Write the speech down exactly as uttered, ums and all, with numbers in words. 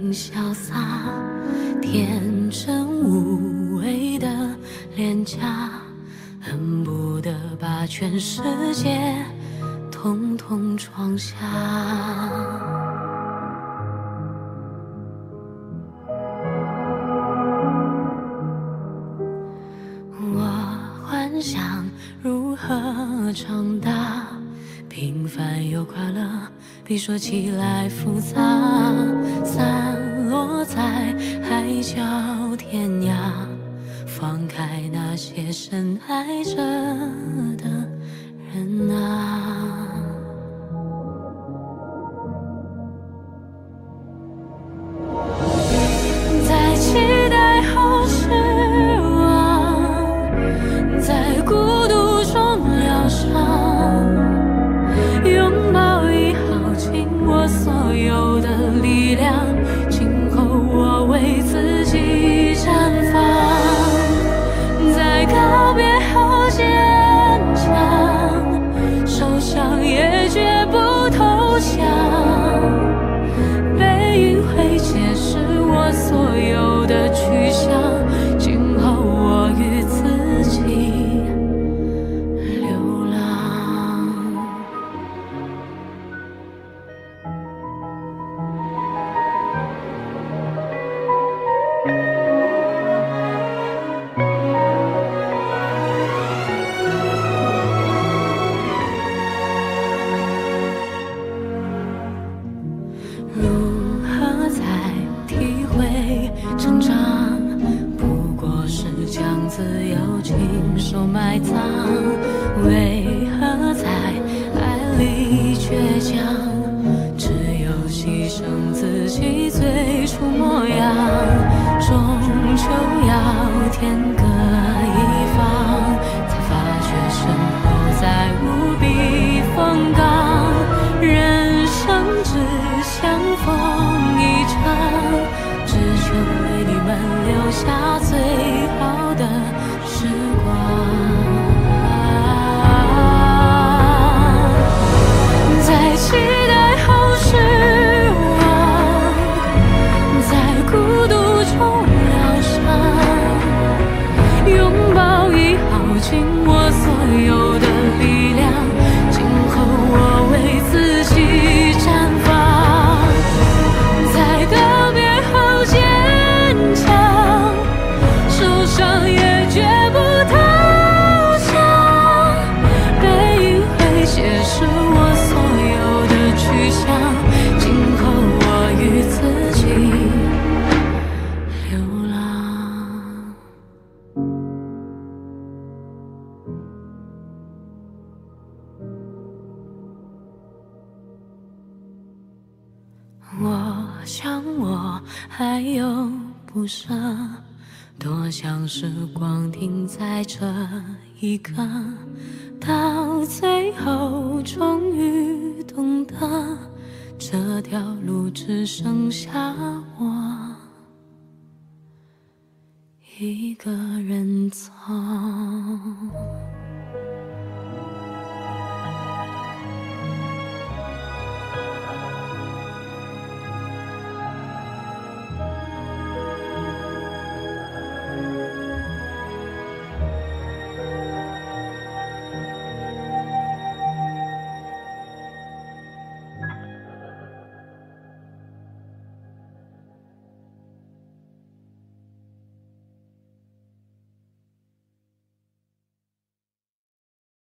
挺潇洒，天真无畏的脸颊，恨不得把全世界统统装下。我幻想如何长大，平凡又快乐，比说起来复杂。散落在海角天涯，放开那些深爱着的人啊。在期待后失望，在孤独中疗伤，拥抱已耗尽我所有的力量，今后我为自己绽放。在告别后坚强，受伤也绝不投降，背影会解释我所有的去向，今后我与自己流浪。如何才体会成长？不过是将自由亲手埋葬。为何在爱里倔强？只有牺牲自己最初模样，终究要天各一方，才发觉身后再无避风港。人生只相逢一场，只求为你们留下最好的时光。在期待后失望，在孤独中疗伤，拥抱已耗尽我所有的力量，今后我为自己绽放。在告别后坚强，受伤也绝不投降，背影会解释我所有的去向，今后我与自己流浪。我想我还有不舍，多想时光停在这一刻，到最后终于懂得，这条路只剩下我一个人走。